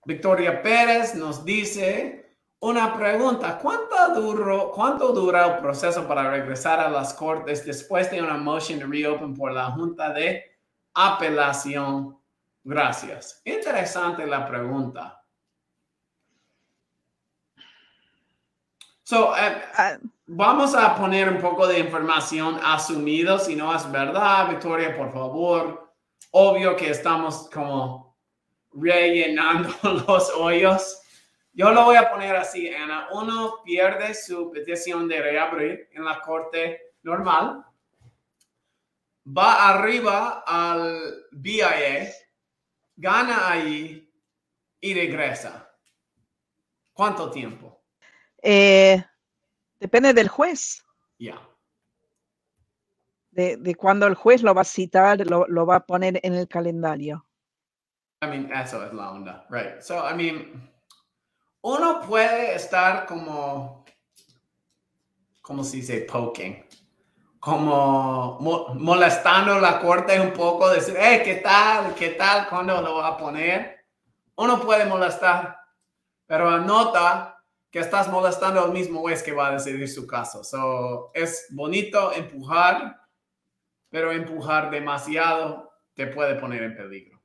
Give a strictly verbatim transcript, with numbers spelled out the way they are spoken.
Victoria Pérez nos dice una pregunta. ¿Cuánto, duro, ¿Cuánto dura el proceso para regresar a las cortes después de una motion to reopen por la Junta de Apelación? Gracias. Interesante la pregunta. So, uh, uh, vamos a poner un poco de información asumido, si no es verdad, Victoria, por favor. Obvio que estamos como rellenando los hoyos. Yo lo voy a poner así, Ana. Uno pierde su petición de reabrir en la corte normal. Va arriba al B I A, gana ahí y regresa. ¿Cuánto tiempo? Eh, depende del juez. Ya. Yeah. De, de cuando el juez lo va a citar, lo, lo va a poner en el calendario. I mean, eso es la onda, right? So, I mean, uno puede estar como, ¿cómo se dice? Poking. Como mo molestando la corte un poco, decir, hey, ¿qué tal? ¿Qué tal? ¿Cuándo lo va a poner? Uno puede molestar, pero anota que estás molestando al mismo juez que va a decidir su caso. So, es bonito empujar, pero empujar demasiado te puede poner en peligro.